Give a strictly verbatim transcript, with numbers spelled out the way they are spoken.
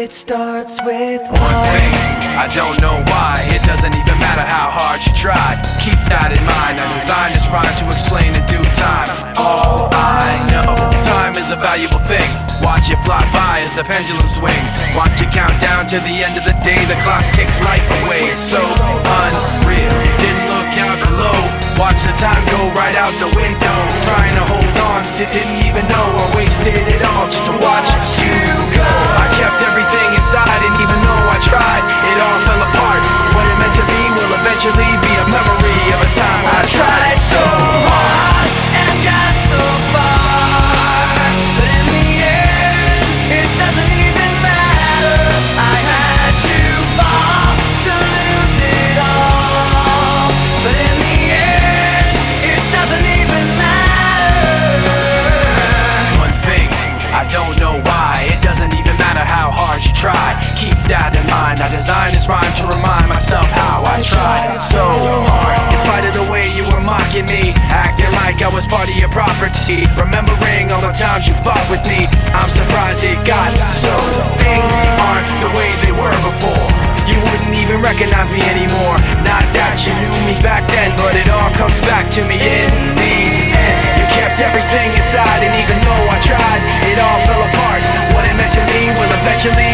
It starts with one thing, I don't know why. It doesn't even matter how hard you try. Keep that in mind, I designed this rhyme to explain in due time. All I know, time is a valuable thing. Watch it fly by as the pendulum swings. Watch it count down to the end of the day. The clock takes life away, it's so unreal. Didn't look out below, watch the time go right out the window. Trying to hold on to didn't even know I wasted it all just to watch you go. I kept everything inside, and even though I tried, it all fell apart. What it meant to be will eventually be a memory of a time I tried so hard and got so far, but in the end, it doesn't even matter. I had to fall to lose it all, but in the end, it doesn't even matter. One thing, I don't know why. It doesn't even matter how hard you try. Keep that in mind, I designed this rhyme to remind myself how I tried so hard. In spite of the way you were mocking me, acting like I was part of your property, remembering all the times you fought with me, I'm surprised it got so. Things aren't the way they were before. You wouldn't even recognize me anymore. Not that you knew me back then, but it all comes back to me in the end. You kept everything inside, and even though I tried, it all fell apart. What it meant to me will eventually